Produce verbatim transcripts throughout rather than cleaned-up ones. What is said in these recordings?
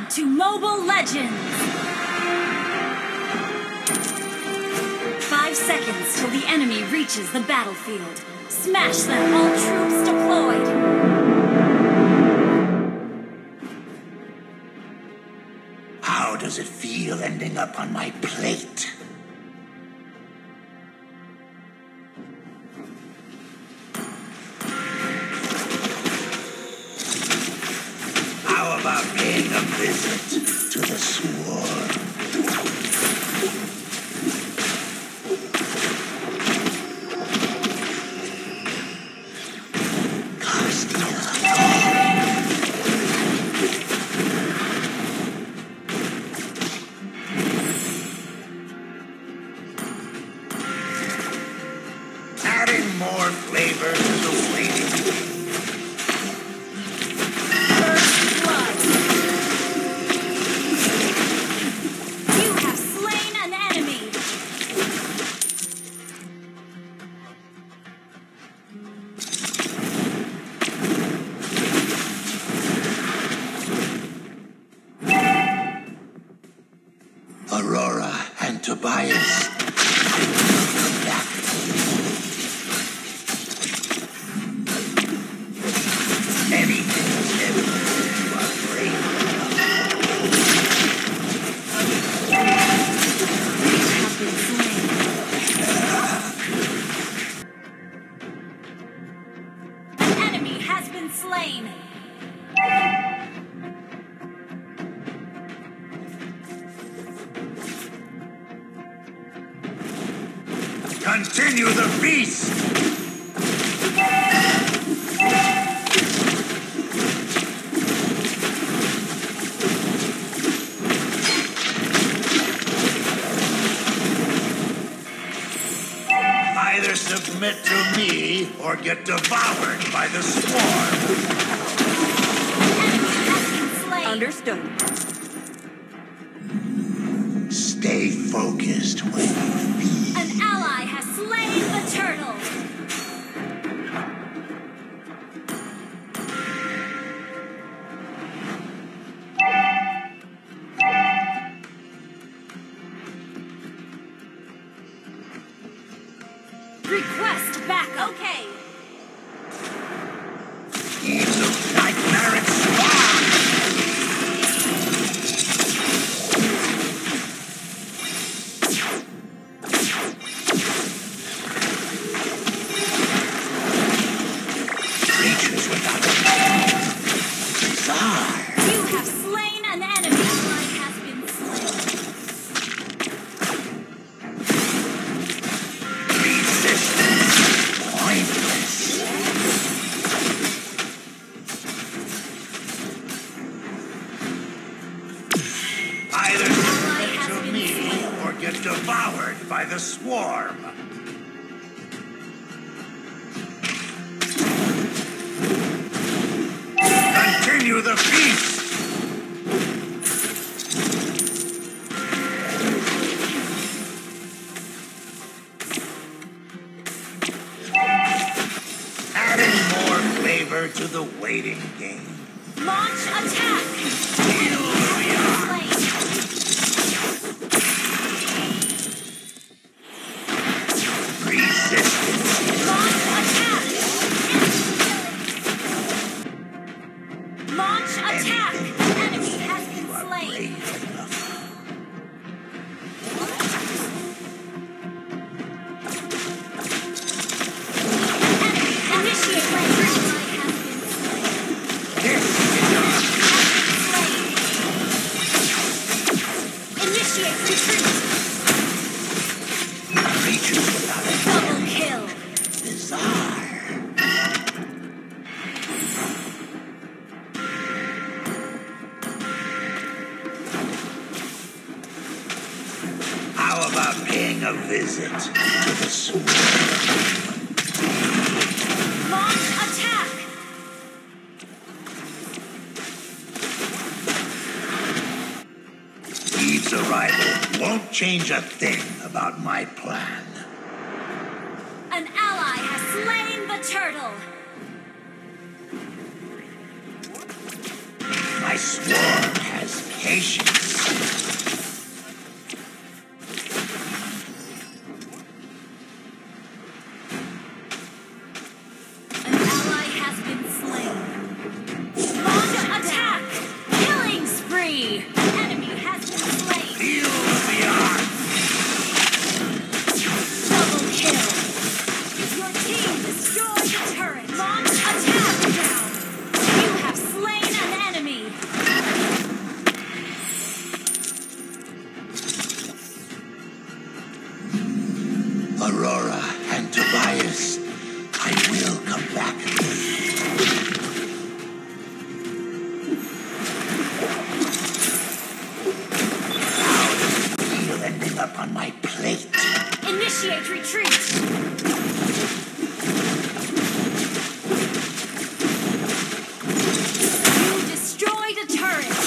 to Mobile Legends! Five seconds till the enemy reaches the battlefield. Smash them, all troops deployed! How does it feel ending up on my plate? How about paying a visit to the swarm? Adding more flavor to the waiting game. First blood! You have slain an enemy! Aurora and Tobias. Come back. Anything is evidence that you are brave Have been slain. An enemy has been slain! Continue the feast! Either submit to me or get devoured by the swarm. Enemy has been slain! Understood. Stay focused when you feed. An ally has slain the turtle! Request backup! Okay! Eves of nightmaric swarm! Creatures without a bizarre. You have slain an enemy! Ally has been slain. Resistance. Pointless. Either submit to me or get devoured by the swarm. Continue the feast! Adding more flavor to the waiting game. Launch attack! Slain. Resistance. Launch attack! Launch attack! Enemy has been You are slain. brave enough. Enemy initiate retreat. Ally has been slain. This is your Slain. Initiate retreat. creatures without a Double kill. bizarre. How about paying a visit to the swarm? Launch attack! Eve's arrival won't change a thing about my plan. An ally has slain the turtle. My swarm has patience. An ally has been slain. Launch attack! Killing spree! Enemy has been slain. Feel the arc. Double kill. Your team destroyed the turret. Launch attack down. You have slain an enemy. Aurora and Tobias, I will come back. How does it feel ending up on my plate? Initiate retreat. You destroyed a turret.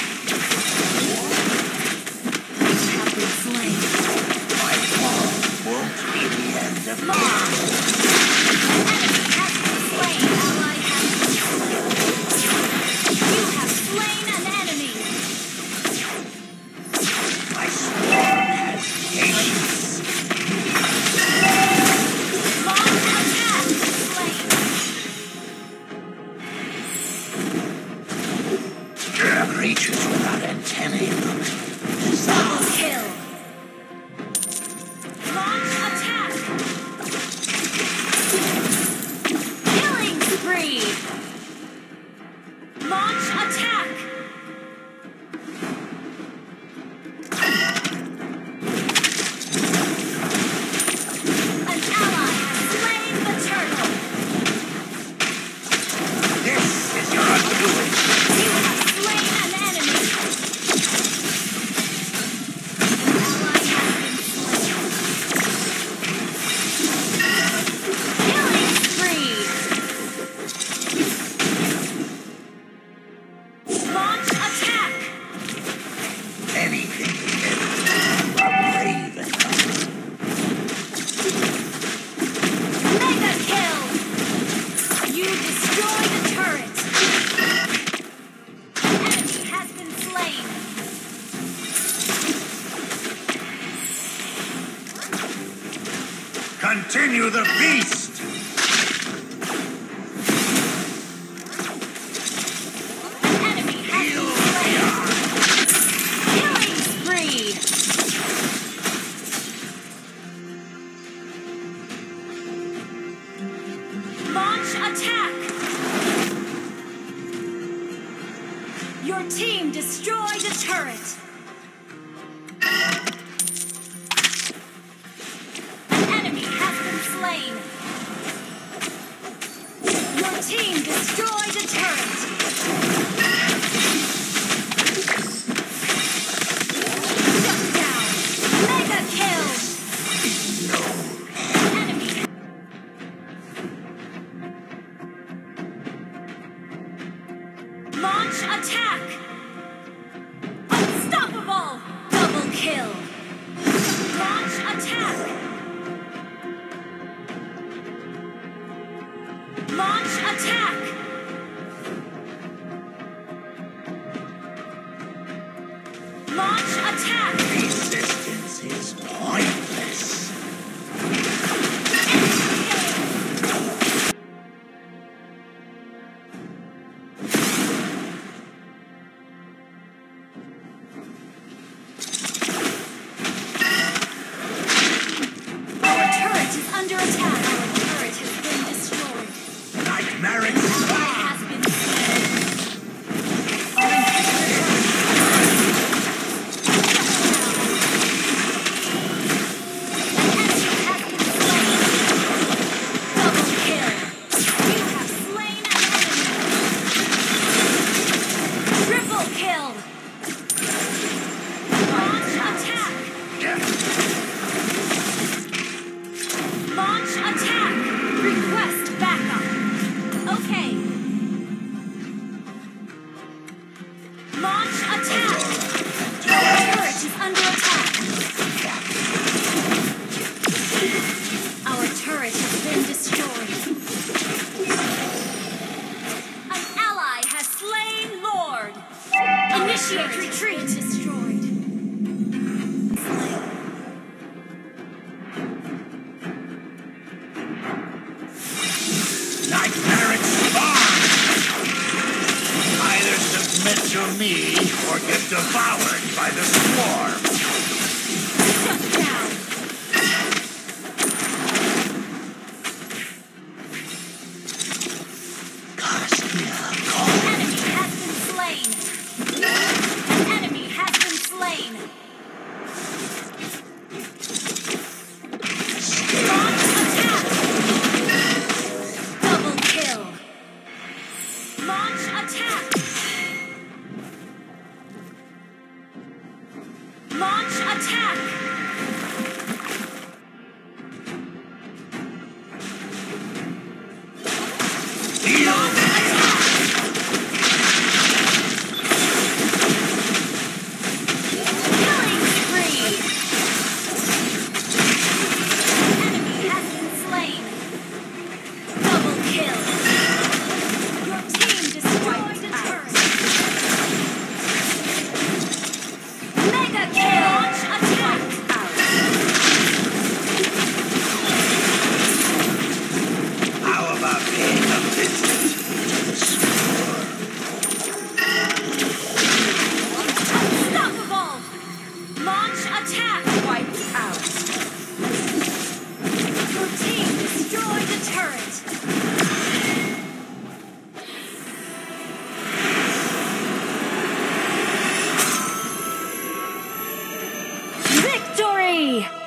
You have been slain. My fall won't be the end of me. Enemy has been slain. Ally has been slain. You have slain an enemy. My swarm has patience. Launch attack. Slain. Creatures without antennae look Double bizarre. kill. Launch attack. Killing spree. Launch attack. An ally has slain the turtle. This is your undoing. You have slain an enemy. An ally has been slain. Killing spree. Launch attack. Anything to get brave enough. Mega kill. You destroyed a turret. Enemy has been slain. Continue the feast! An enemy has been slain. Killing spree. Launch attack. Your team destroyed a turret. An enemy has been slain. Your team destroyed a turret. Shut down. Mega kill. Enemy. Launch attack. Unstoppable. Double kill. Launch attack. Launch attack. Launch attack. Resistance is pointless. Our turret is under attack. Our turret has been destroyed. Nightmaric Ally star! has been slain. Our inhibitor turret Initiate retreat. Destroyed. Nightmaric spawn! Either submit to me or get devoured by the swarm. Shut down. Enemy has been slain. An enemy has been slain. Launch attack. Double kill. Launch attack. Launch attack. Deal Killing spree. Enemy has been slain. Double kill. Your team destroyed a turret. Mega kill. Launch attack. How about being a visit to the swarm? Unstoppable. Launch attack. Wiped out. Your team destroyed a turret. Victory!